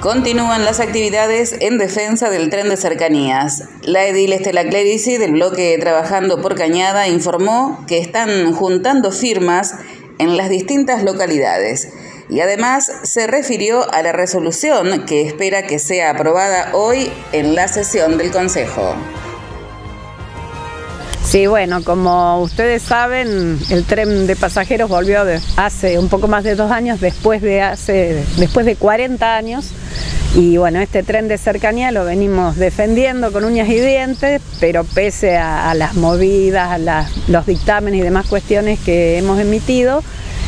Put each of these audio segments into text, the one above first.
Continúan las actividades en defensa del tren de cercanías. La edil Estela Clerici, del bloque Trabajando por Cañada, informó que están juntando firmas en las distintas localidades y además se refirió a la resolución que espera que sea aprobada hoy en la sesión del Consejo. Sí, bueno, como ustedes saben, el tren de pasajeros volvió hace un poco más de 2 años, después de 40 años. Y bueno, este tren de cercanía lo venimos defendiendo con uñas y dientes, pero pese a las movidas, a los dictámenes y demás cuestiones que hemos emitido,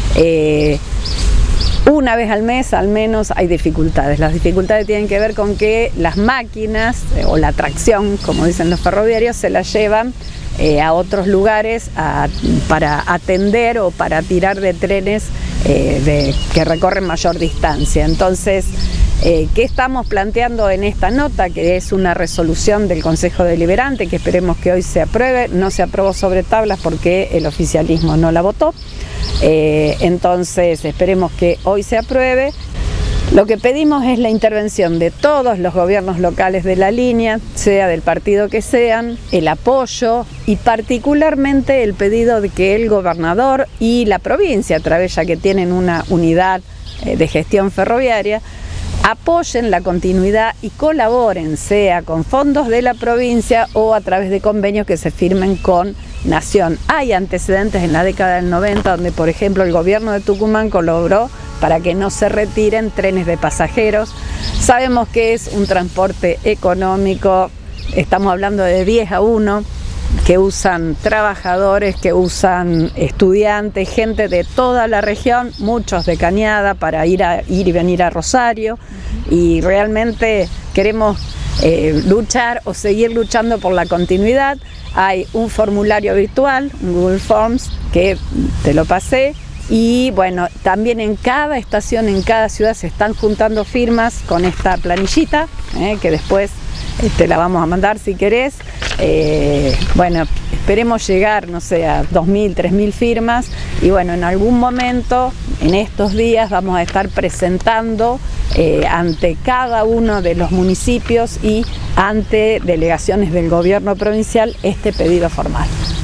una vez al mes al menos hay dificultades. Las dificultades tienen que ver con que las máquinas o la tracción, como dicen los ferroviarios, se las llevan a otros lugares para atender o para tirar de trenes que recorren mayor distancia. Entonces, ¿qué estamos planteando en esta nota? Que es una resolución del Consejo Deliberante que esperemos que hoy se apruebe. No se aprobó sobre tablas porque el oficialismo no la votó. Entonces esperemos que hoy se apruebe. Lo que pedimos es la intervención de todos los gobiernos locales de la línea, sea del partido que sean, el apoyo y particularmente el pedido de que el gobernador y la provincia, a través ya que tienen una unidad de gestión ferroviaria, apoyen la continuidad y colaboren, sea con fondos de la provincia o a través de convenios que se firmen con Nación. Hay antecedentes en la década del 90 donde, por ejemplo, el gobierno de Tucumán colaboró para que no se retiren trenes de pasajeros. Sabemos que es un transporte económico, estamos hablando de 10-1, que usan trabajadores, que usan estudiantes, gente de toda la región, muchos de Cañada para ir y venir a Rosario, y realmente queremos luchar o seguir luchando por la continuidad. Hay un formulario virtual, un Google Forms, que te lo pasé, y bueno, también en cada estación, en cada ciudad se están juntando firmas con esta planillita, que después te la vamos a mandar si querés. Bueno, esperemos llegar, no sé, a 2.000, 3.000 firmas, y bueno, en algún momento, en estos días, vamos a estar presentando ante cada uno de los municipios y ante delegaciones del gobierno provincial este pedido formal.